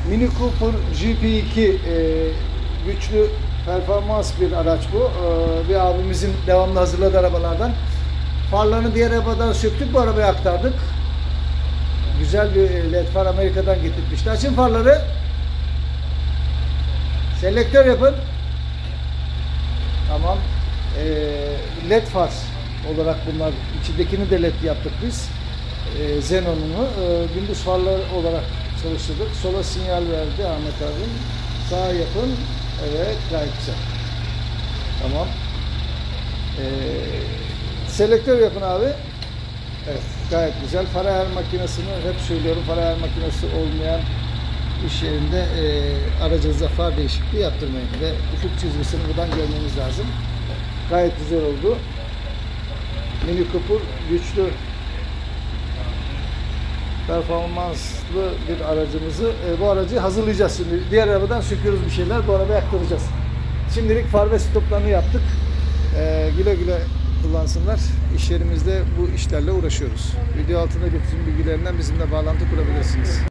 Mini Cooper GP2 güçlü performans bir araç bu. Bir abimizin devamlı hazırladığı arabalardan. Farlarını diğer arabadan söktük, bu arabaya aktardık. Güzel bir led far Amerika'dan getirmişti. Açın farları. Selektör yapın. Tamam. Led far olarak bunlar. İçindekini de led yaptık biz. Xenon'unu. Gündüz farları olarak çalıştırdık. Sola sinyal verdi Ahmet abim. Sağa yapın. Evet, gayet güzel. Tamam. Selektör yapın abi. Evet, gayet güzel. Far ayar makinesini hep söylüyorum. Far ayar makinesi olmayan iş yerinde aracınıza far değişikliği yaptırmayın ve ufuk çizgisini buradan görmeniz lazım. Gayet güzel oldu. Mini Cooper güçlü, performanslı bir aracımızı, bu aracı hazırlayacağız şimdi. Diğer arabadan söküyoruz bir şeyler, bu arabaya aktaracağız. Şimdilik far ve stoplarını yaptık. Güle güle kullansınlar. İş yerimizde bu işlerle uğraşıyoruz. Video altında iletişim bilgilerinden bizimle bağlantı kurabilirsiniz.